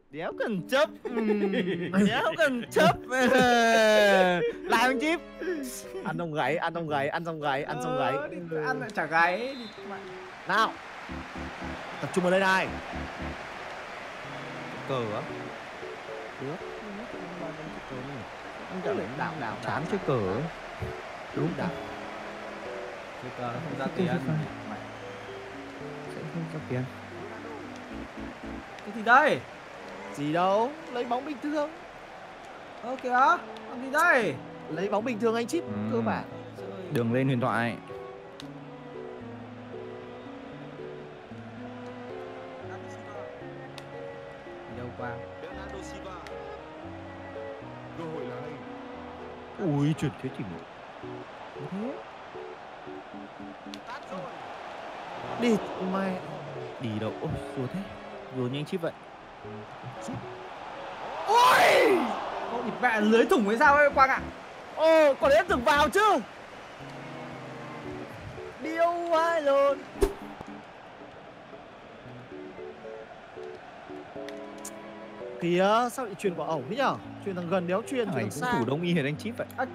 Đéo cần chấp. Đéo cần chấp. Lại anh Chip. Ăn xong gáy, ăn xong gáy, ăn xong gáy, ăn xong gáy. Ăn lại chả gáy. Nào. Tập trung vào đây này. Cờ á? Được. Anh chả đánh đảo chán chơi cờ ấy. Đúng đảo. Chơi cờ nó không ra tiền. Sẽ không ra tiền. Cái gì đây? Gì đâu, lấy bóng bình thường. Ơ kìa, làm gì đây? Lấy bóng bình thường anh Chip, cơ bản. Đường lên huyền thoại. Đâu qua. Ui chuyển thế chỉnh độ. Đi mày. Đi đâu? Ôi rùa thế. Rùa như anh Chip vậy. Ôi! Ô địt mẹ, lưới thủng hay sao ấy Quang ạ? Ồ, còn em tưởng vào chứ. Điêu quá luôn. Kìa, sao lại truyền quả ẩu thế nhở? Truyền thằng gần đéo truyền, Thằng truyền này thằng cũng xa. thủ đông y hệt anh Chip vậy. À,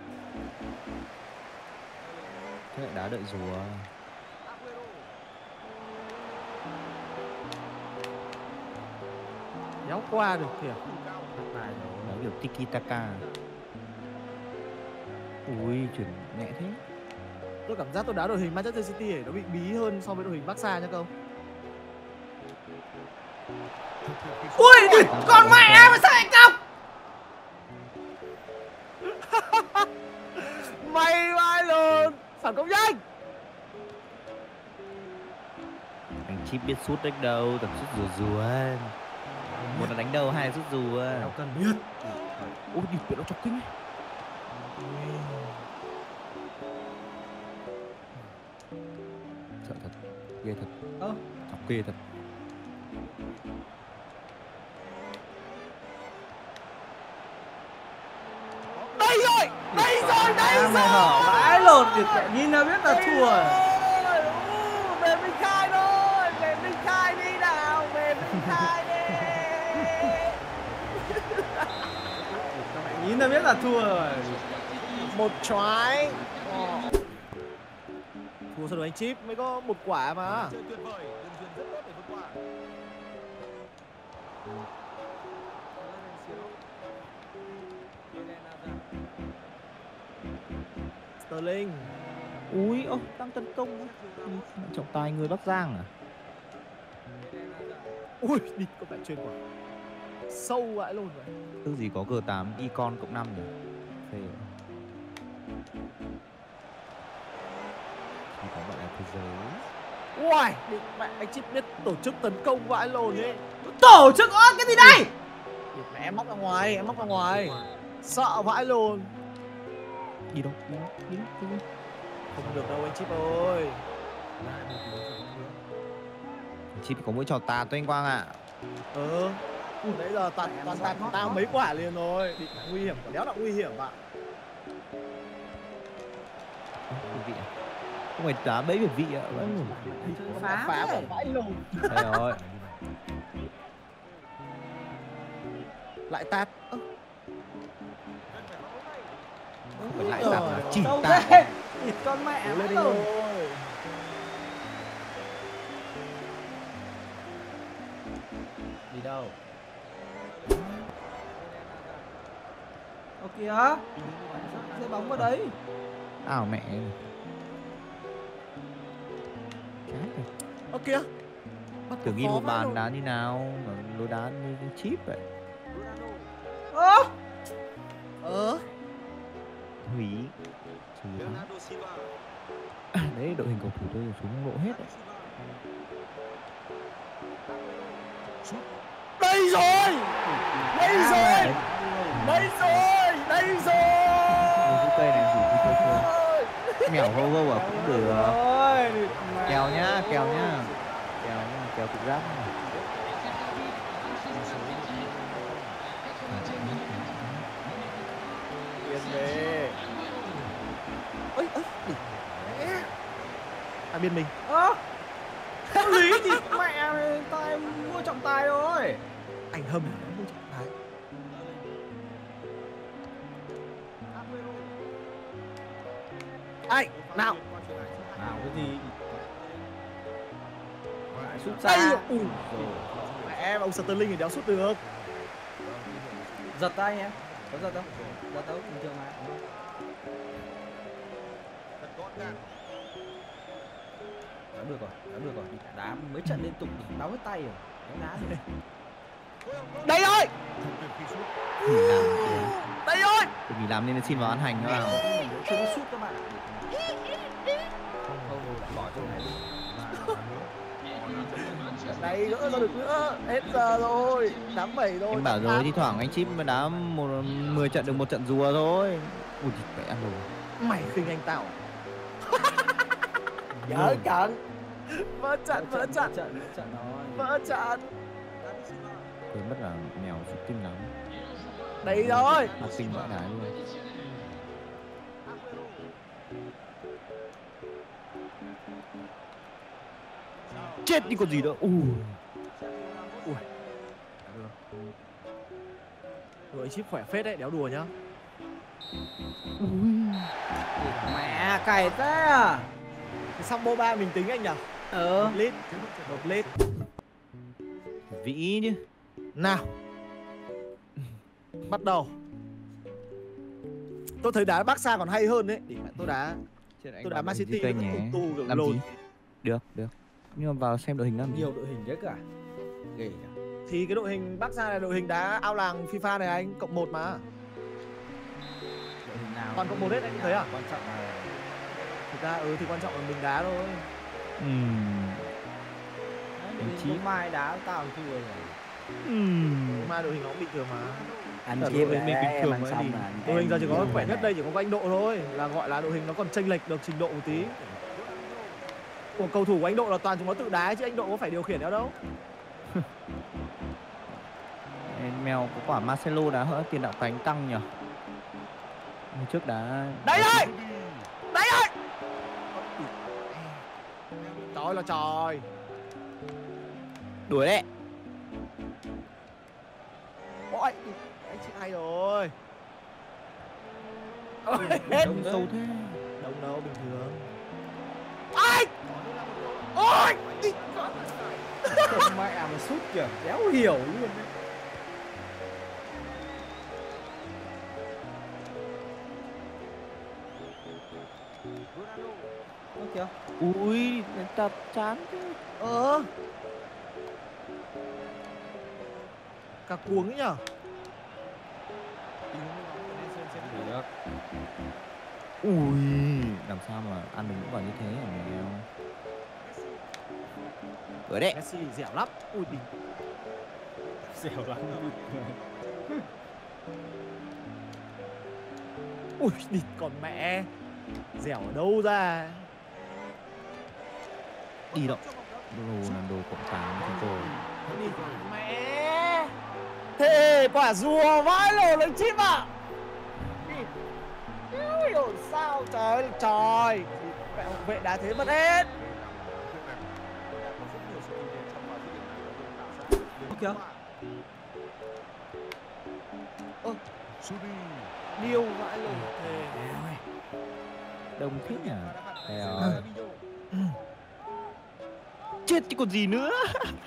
Thế lại đá đợi rùa. Đéo qua được kìa. Nó kiểu tiki taka. Ui chuyển nhẹ thế. Tôi cảm giác tôi đá đội hình Manchester City ấy, nó bị bí hơn so với đội hình Barca nha câu. ui, con mẹ mà sao lại cọc? May vai luôn. Phản công nhanh. Anh Chip biết sút đánh đâu, tập sút rùa rùa. Một là đánh đầu, hai là sút rùa. Đâu cần biết. Ôi đi nó chọc kinh. Sợ thật, ghê thật. Chọc ghê thật. Đây rồi, đây rồi, đây rồi. Mày hở vãi lột thì nhìn là biết là thua. Về Minh Khai thôi, về Minh Khai đi nào, về Minh Khai đi. Nhìn là biết là thua rồi. Một trái. Thua sao được anh Chip, mới có một quả mà. Sterling. Ui, ô, đang tấn công. Trọng tài người Bắc Giang à? Ui, đi có bạn chuyên quả. Sâu vãi luôn vậy. Thứ gì có G8 icon cộng 5 nhỉ? Phê. Chỉ có bạn là thế giới. Uầy, mẹ anh Chip biết tổ chức tấn công vãi lồn ấy. Tổ chức ớt cái gì đây? Mẹ em móc ra ngoài, em móc ra ngoài. Sợ vãi lồn. Đi đâu? Đi đâu? Đi đâu? Đi đâu? Không được đâu anh Chip ơi. Chip có mỗi trò tà thôi anh Quang ạ. Nãy giờ toàn tao mấy quả liền rồi. Bị nguy hiểm, đéo là nguy hiểm ạ. Biệt vị à? Không phải đá bẫy biệt vị ạ. Phá vào vãi lồn. Đây rồi. Lại tạt. Không phải lại tạt mà chỉ Đâu tạt. thế? Địt con mẹ Lên đi rồi. thôi. Đi đâu? Ô kìa. Rơi bóng vào đấy. Ảo mẹ. Chán rồi. Ơ kìa. Tưởng ghi một bàn đá như nào mà lối đá như Chip vậy. Hủy. Đấy đội hình cầu thủ tôi xuống lộ hết đấy. Đây rồi. Đây rồi. Đây rồi. Đây rồi. Cái cây này rủ đi chơi. Mèo gâu gâu à cũng được. Kèo nhá, kèo nhá. Kèo nhá, kèo tự giác nhá. Yên về. Ơi ơi. À bên mình. Lý thì mẹ mày, tay mua trọng tài rồi. Anh hâm đấy. Anh nào cái gì sút đây xa. ui mẹ em ông Sterling thì đéo sút được. Giật tay em, có giật không? Giật đâu bình thường mà. Đã được rồi, đá mấy trận liên tục đau hết tay rồi, đá rồi. Đây rồi, Làm đây rồi. đừng nghỉ làm nên xin vào ăn hành các bạn. Chưa có sút các bạn. Không bỏ chỗ này đi. Này gỡ ra được nữa, hết giờ rồi, 8-7 rồi. Em bảo rồi thi thoảng anh chip đá 10 trận được 1 trận rùa thôi. Ui mẹ ăn rồi. Mày khinh anh tao. Nhớ cẩn. Vỡ trận Vỡ rồi. Vỡ trận. Quên mất là mèo sụt tinh lắm. Đây rồi. Học sinh vãi đái luôn. Chết đi còn gì nữa. Ui. Rồi chip khỏe phết đấy, đéo đùa nhá. Mẹ cày thế à? Xong Boba mình tính anh nhỉ? 1 lít. Vĩ chứ. Nào. Bắt đầu. Tôi thấy đá Barca còn hay hơn đấy. Tôi đá Man City kênh nhé. Làm gì? Được. Nhưng mà vào xem đội hình làm gì? Nhiều đội hình đấy cả. Ghê nhỉ. Thì cái đội hình Barca là đội hình đá ao làng FIFA này anh, cộng 1 mà. Đội hình nào? Toàn cộng 1 hết anh thấy à? Quan trọng là Thực ra thì quan trọng là mình đá thôi. Chí mai đá tao thua rồi. Nhưng mà đội hình nó cũng bình thường mà. Anh Ở kia đội hình mình bình thường mà thì đội hình giờ chỉ có khỏe nhất đây chỉ có anh Độ thôi, là gọi là đội hình nó còn chênh lệch được trình độ một tí. Của cầu thủ của anh Độ là toàn chúng nó tự đá chứ anh Độ có phải điều khiển đâu. Mèo có quả Marcelo đá hỡ tiền đạo cánh tăng nhỉ? Hôm trước đá. Đây rồi. Trời là trời. Đuổi đấy. Ôi, anh chị hay rồi. Hết. Đông sâu thế. Đông đâu bình thường. Ai? Ôi. Không mẹ mà sút kìa, đéo hiểu luôn đấy. Kìa. Ui, ta chán thế. Cả cuống ấy nhở. Được. Ui, làm sao mà ăn được những quả như thế hả mèo? Đuổi đấy. Messi dẻo lắm. Ui đi. Dẻo lắm. Ui đi còn mẹ. Dẻo ở đâu ra. Đi đâu? Ronaldo cộng 8 chúng tôi. Đi mẹ. Thế quả rùa vãi lồ lên chip à. Ui hiểu sao trời trời. Mẹ học vệ đá thế mất hết. Kìa. Điêu vãi lồ. Đông thế nhỉ? Chết chứ còn gì nữa.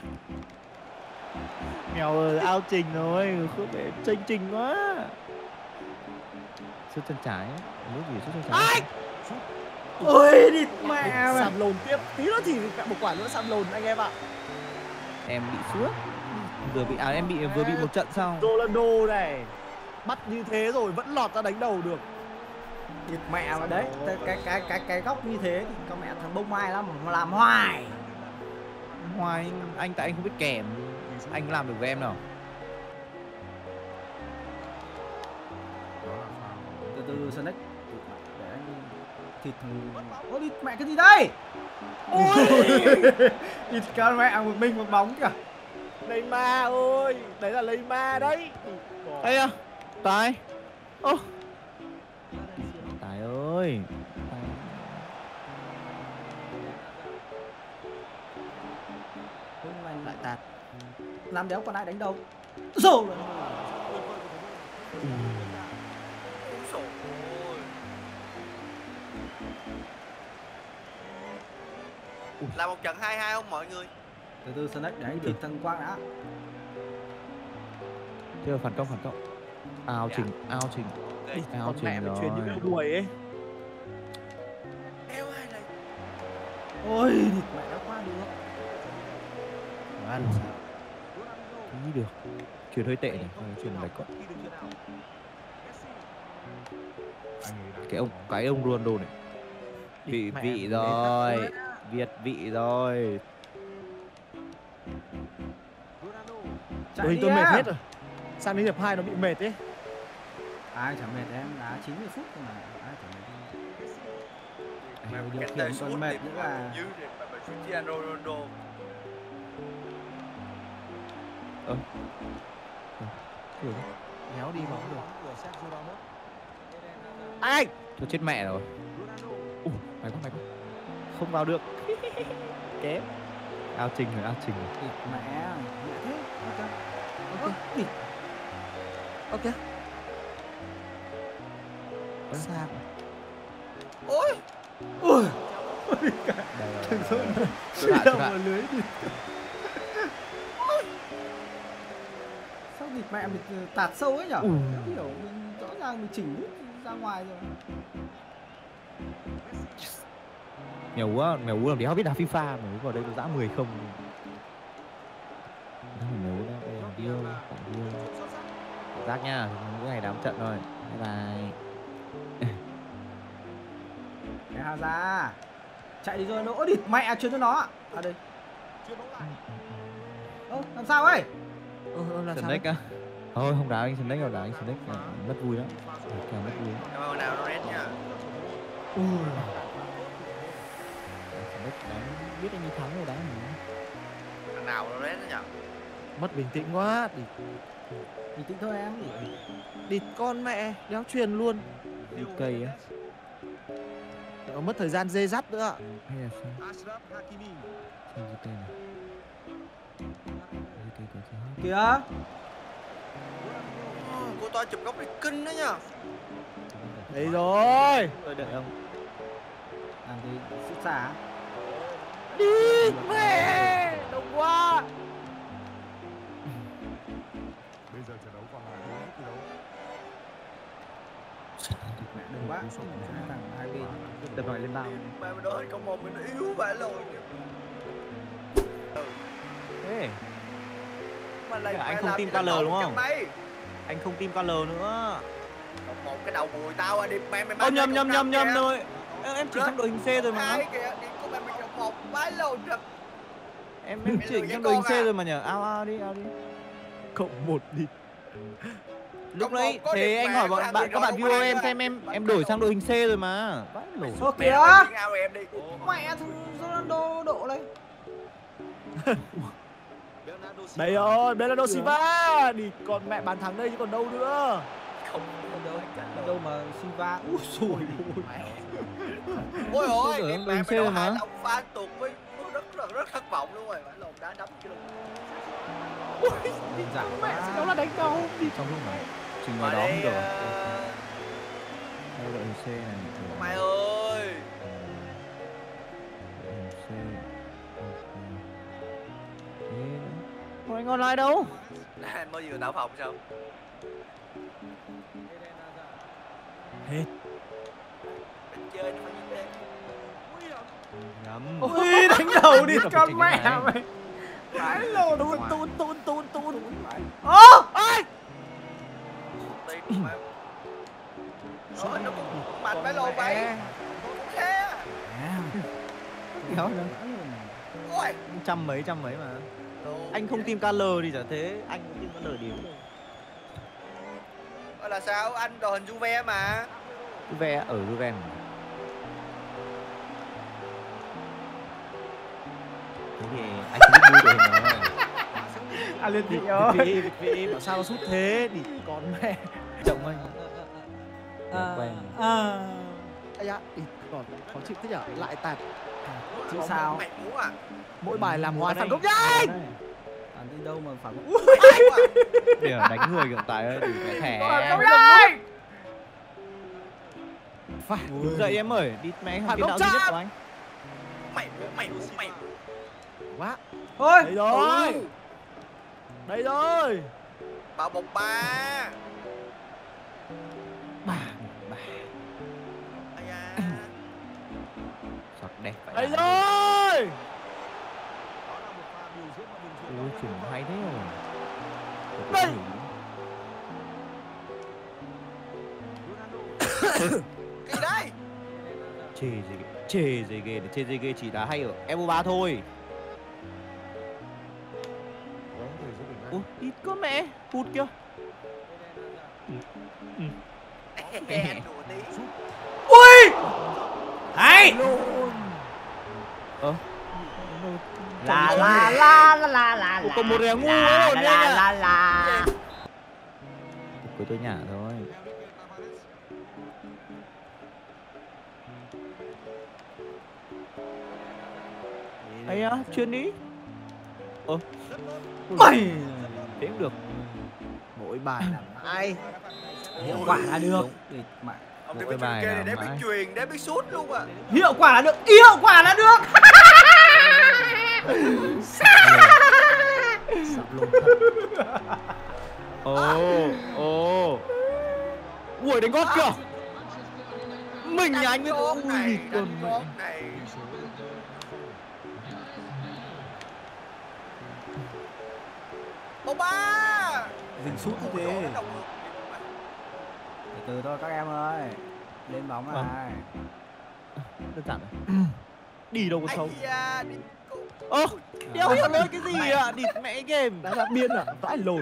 Mèo ơi, ao trình rồi, không để chênh trình quá. Sút chân trái, lúc gì sút chân trái. Ai? Ôi đi mẹ mà. Sàm lồn tiếp, tí nữa thì một quả nữa sàm lồn anh em ạ. Em bị suốt. Em vừa bị một trận xong. Ronaldo này bắt như thế rồi vẫn lọt ra đánh đầu được. Địt mẹ mà đấy, cái góc như thế thì con mẹ thằng bông mai lắm mà làm hoài. Hoài anh tại anh không biết kèm. Anh làm được với em nào. Từ từ Sonic. Để anh thịt thằng. Ôi địt mẹ cái gì đây? Ôi. Địt con mẹ một mình một bóng kìa. Neymar ơi, đấy là Neymar đấy. Đây à, Tài. Ô. Tài ơi. Không anh Lại tạt. làm đéo còn ai đánh đâu. Rồi. Là một trận 2-2 không mọi người? Từ từ Snack để anh thịt thằng Quang đã. Chưa phản công. Ao Trình. Đi, Ao con mẹ Trình mày truyền những rồi. cái đuổi ấy. Eo ai này? Ôi, thịt mẹ đã qua được. Ăn sao? Ý được. Chuyển hơi tệ này, chuyển lệch quá. Cái ông Ronaldo này. Vị Mẹ vị mày rồi. Việt vị rồi. Chạy Đội đi hình tôi mệt em. hết rồi. Sang đến hiệp 2 nó bị mệt ấy. Ai chẳng mệt em, đá 90 phút thôi mà. Ai chẳng mệt. Mày Điều cánh khiển tay còn sút mệt đi, nữa mày là dưới thì mày Cristiano Ronaldo. Nhéo đi bóng được. Anh! Tôi chết mẹ rồi. Mày quá. Không vào được. Kém. Ao Trình rồi. thịt mẹ. Mẹ thế. Ok. Thịt. Ok. Sang. Ôi! Ui. Tôi Đâu hạ. mà lưới đi. Sao thịt mẹ mình tạt sâu ấy nhở? Không hiểu, mình rõ ràng mình chỉnh đứt ra ngoài rồi. Mèo quá làm đéo biết đá FIFA mà vào đây tôi dã 10 không. Mèo đó. Điêu. Giác nha, những ngày đám trận rồi. Bye bye. Cái Hà ra. Chạy đi rồi nó địt mẹ chuyến cho nó. À đây. Ơ, làm sao ấy? Là sao? Snack á. Thôi không đá anh Snack đâu, đá anh Snack mất vui lắm. Kèo mất vui. Cảm ơn nào Red nha. Snack đánh biết anh đi thắng rồi đá mình. Thằng nào Red đó nhỉ? Mất bình tĩnh quá. Bình tĩnh thôi em. Địt con mẹ, đéo truyền luôn. Đi cây á. Nó mất thời gian dê dắt nữa. Hay là sao? Xem cái tên này. Cái có gì hết. Kìa. Cô to chụp góc này kinh đó nha. Đấy rồi. Tôi đợi ông. Làm gì sút xa. Đi mẹ. Đông quá. Bây giờ trận đấu còn lại 4 phút thi đấu. Mẹ đừng quá. Thằng hai bên. Tập nói lên bao. Mà mình nói câu một mình yếu vãi lồi. Ê, Mà lại anh phải không làm tin gì là KL đầu đúng không? chân Mày. anh không tin KL nữa. Câu một cái đầu mùi tao à đi mày Ô nhầm rồi. Em chỉ trong đội hình C rồi mà. Hai kìa, đi của mày chụp một vãi lồi thật. Em Mày chỉ lười trong với đội hình con C à? rồi mà nhờ. Ao đi. Cộng 1 đi. Lúc Cộng nãy một có thế điểm anh mà hỏi có bọn thằng bạn gì các đó bạn không viewer có em ai xem nữa. em đổi sang đội hình C rồi mà. Vãi lổ. Ô Mẹ kìa. mày tiếng ao em đi. Mẹ thằng Ronaldo độ đây. Đấy rồi, Bernardo Silva. Đi con mẹ bàn thắng đây chứ còn đâu nữa. Không Đâu mà Silva. Úi xùi. ôi ôi, Tôi đi tưởng mẹ mình mày chơi nói mà. hai lòng fan tuột với rất thất vọng luôn rồi. Vãi lồn đá đấm chứ luôn. Đơn giản Mẹ quá. nó là đánh đầu. Đi. Trong lúc này trình ngoài Mà đó đây, không được. Đây đội hình C này. mày ơi. Đội hình C. Ủa anh online đâu? Anh mới vừa tạo phòng sao? Hết. Mình chơi nó phải như thế. Nhắm. Ui đánh đầu đi Biết là phải con chỉnh mẹ cái này. mày. Vãi lồn. Tun. Ô. Tin mà. Rồi nó cũng mạnh phải lồn vậy. Cũng thế. Kéo nữa. Ôi. Trăm mấy mà. Anh không tin KL thì chả thế. Anh cũng tin KL điểm. Gọi là sao? Anh đội hình Juve mà. Juve ở Juve. Thế thì anh không biết vui đội hình rồi. À liệt vị ơi. Việt vị bảo sao nó sút thế. Đi con mẹ. Chậm anh. Quen. Ây da, đi còn khó chịu thế nhở, lại tạt. Chứ sao? Mày muốn à? Mỗi bài làm ngoài phản đây. công nhanh. Làm gì? đi đâu mà phản Để đánh người hiện tại ơi, cái thẻ. không đây. Phải, đứng dậy em ơi, đi mẹ Phản cái công đạo duy nhất chạm. của anh. Mày Quá. Thôi. Đây rồi. Đây rồi. bảo bọc ba. Bà. Ai da. Giọt đẹp vậy. Đây rồi. Ôi, chuyển hay thế rồi. Đây. Gì đây? Chê gì ghê chỉ đá hay ở Evo3 thôi. Ủa, ít có mẹ, hụt kìa. Đùa tí. Ui. Hay. La. Ủa, còn một đèo ngu ấy rồi nha. Của tôi nhả thôi. Ấy á, chuyên đi. Mày. Thế cũng được. Mỗi bài làm ai. Hiệu quả là được. Địt mẹ. Ông Mỗi đi bên bài kia này làm để biết mãi. truyền, để biết sút luôn à. Hiệu quả là được. Hiệu quả là được. Ồ. Ui, đánh gót kìa. Mình nhà anh biết. Chốt Ui, này, còn đánh chốt này. Bóng ba. Dừng sút như thế. Từ từ thôi các em ơi. Lên bóng này. đơn giản rồi. Đi đâu có sâu. Ai da, đi Ơ, đéo hiểu nói cái gì ạ? Địt mẹ game. Đã ra biên à? Vãi lồi.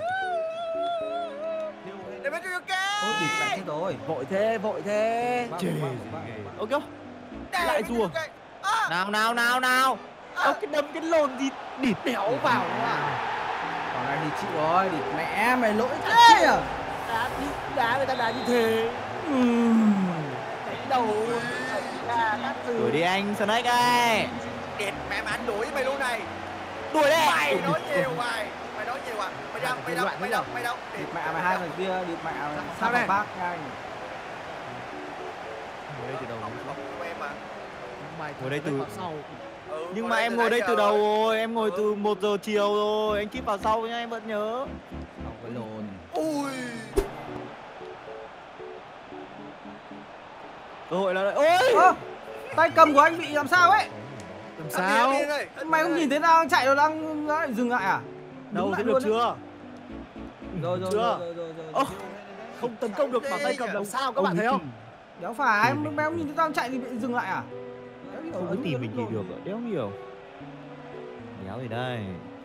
để biết cái Ôi, địt mẹ chết rồi. Vội thế. Chê. Ơ kìa. Lại rùa. Nào. Ơ, cái đâm cái lồn gì địt đéo vào à. Còn này thì chịu rồi, địt mẹ mày lỗi thế à? Đá người ta đá như thế. Đánh đầu Đuổi đi anh Snake ơi. Đẹp mẹ mà anh đuổi với mày luôn này. Đuổi đi. Mày nói nhiều mày. Mày nói nhiều à. Mày đâu. Địt mẹ mày hai thằng kia, địt mẹ mày. Sao đây? Bác nhanh. Ngồi đây từ đầu. Của em mà. Ngồi đây từ sau. nhưng mà em ngồi đây từ đầu rồi, em ngồi từ 1 giờ chiều rồi, anh chip vào sau nha, em vẫn nhớ. Không có lồn. Ui. Cơ hội là đây. Ôi! Ơ, tay cầm của anh bị làm sao ấy? Làm sao? Mày không nhìn thấy đang chạy rồi đang dừng lại à? Đâu Đúng thế lại được luôn chưa? Rồi. Ơ, không tấn công được mà tay cầm làm sao các bạn thấy không? Đéo phải, mày không nhìn thấy đang chạy thì bị dừng lại à? Không cứ tìm mình thì được, đéo hiểu. Đéo gì đây?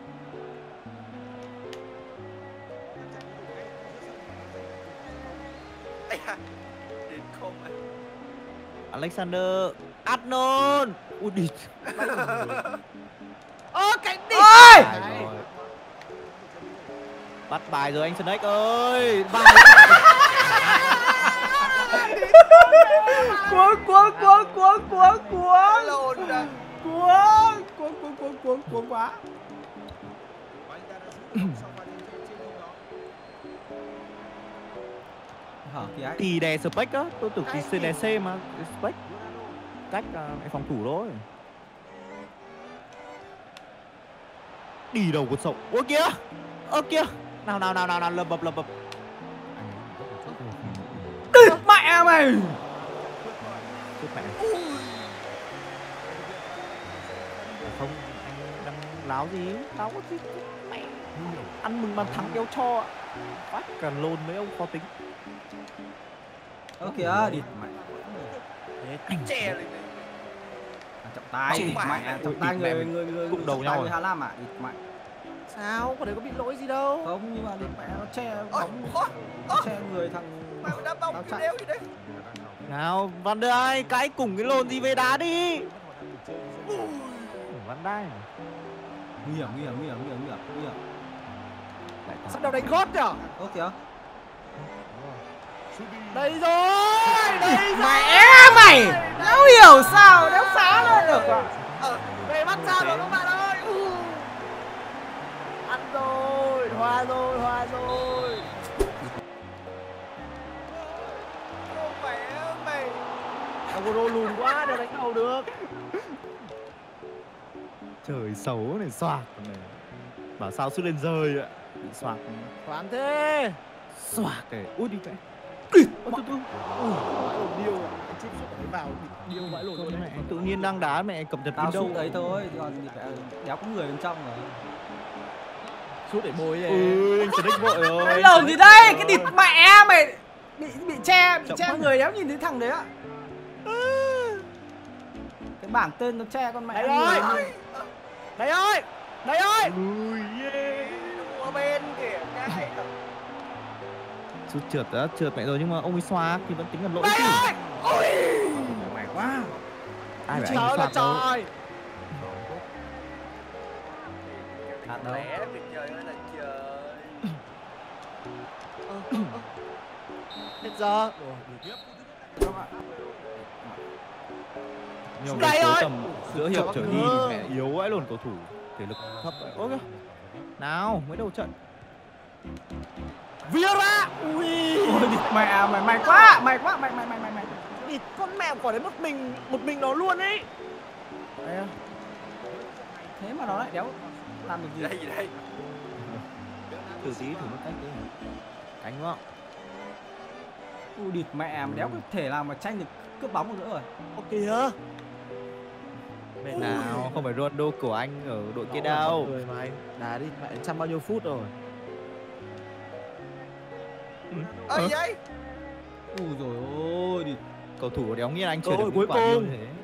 Ây da. Đến không à. Alexander Arnold. Ui địt. Ơ, cánh đi. Ôi! Bắt bài rồi anh Snake ơi. Cuống. Lồn à. Cuống quá. Hở thì ấy. Thì đè spec á, tôi tưởng thì CDC mà spec cách phòng thủ thôi. Đi đầu con sậu. Ôi kìa. Ơ kìa. Nào lập bập. Địt mẹ mày. Chết mẹ. Không, anh đang láo gì? Láo có gì? Mẹ. Ăn mừng bàn thắng đéo cho. Phát cả lồn mấy ông khó tính. Ơ kìa, địt mẹ. Anh chè lên. Trọng tay, địt mẹ, trọng tay người cụng đầu nhau người Hà Lam à, địt mẹ. Sao? Có đấy có bị lỗi gì đâu. Không, nhưng mà địt mẹ nó che bóng, che người thằng Mày đá bóng tao cái chạy. đéo gì đấy. Nào, Van der ơi, cái cùng cái lồn gì về đá đi. Van der. Nguy hiểm. Sao đâu đánh gót nhở? Ơ kìa. Đây rồi. Mẹ mày, đéo hiểu sao, đéo phá lên được à. Về bắt ra rồi các bạn ơi. Ăn Hòa rồi, hòa rồi. Mẹ mày. Agüero lùn quá, đều đánh đầu được. Trời xấu này, xoạc này. Bảo sao sút lên rơi ạ. Bị xoạc. Khoán thế. Xoạc này. Ui đi mẹ. Vãi lồn điêu à. Anh chip sút phải vào bị điêu vãi lồn luôn Mẹ đấy. tự nhiên đang đá mẹ cầm nhật Tao đâu. sút đấy thôi, còn đéo có người bên trong rồi. Sút để bồi vậy. Ui, anh Snake vội rồi. Cái lồn gì đây? Cái địt mẹ mày bị che người đéo nhìn thấy thằng đấy á. Cái bảng tên nó che con mẹ. Đây ơi. Đây ơi. Đây ơi. Ui, yeah. Qua bên kìa cái. Sút trượt đã, trượt mẹ rồi nhưng mà ông ấy xoạc thì vẫn tính là lỗi chứ. Mày quá. Ai bảo anh Trời ấy ơi là xoạc đâu. trời. Hạt đâu? Lẽ việc trời ơi là trời. Hết giờ. Nhưng Đây mà số ơi. tầm giữa hiệp trở đi Trời thì ơi. mẹ yếu vãi luôn, cầu thủ thể lực thấp vậy. Ôi kìa. Nào, mới đầu trận. Vieira. Ui. Ôi địt mẹ mày quá, mày. Địt con mẹ quả đấy một mình nó luôn ấy. Đây à. Thế mà nó lại đéo làm được gì. Đây gì đây? Thử tí, thử một cách đi. Cánh đúng không? Ui địt mẹ đéo có thể nào mà tranh được cướp bóng được nữa rồi. Ô kìa. Nào, không phải Ronaldo của anh ở đội kia đâu. Người mà anh đá đi mẹ trăm bao nhiêu phút rồi. Ơi gì vậy? Ui rồi ôi địt. Cầu thủ đéo nghĩ là anh Cơ chơi được hội những cuối quả như cùng. thế.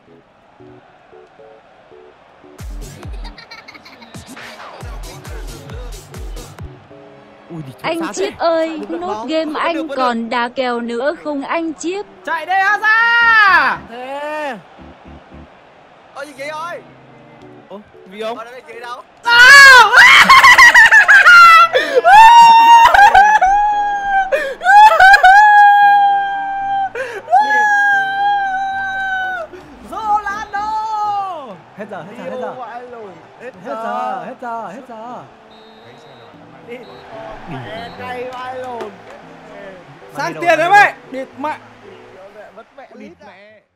Ui, Anh Chip ơi, Đúng rồi, nốt bóng. game Vẫn anh được, vẫn còn đá kèo nữa không anh Chip? Chạy đây á ra. Thế. Ơi gì vậy ơi? Ô, vì ông. Ở đây chị đâu? Ronaldo. Hết giờ. Điêu vãi lồn. Hết Hết giờ. Thấy xem là bạn Đi. Mẹ cay vãi lồn. Sang tiền đấy mày. Địt mẹ. Mất mẹ lít mẹ.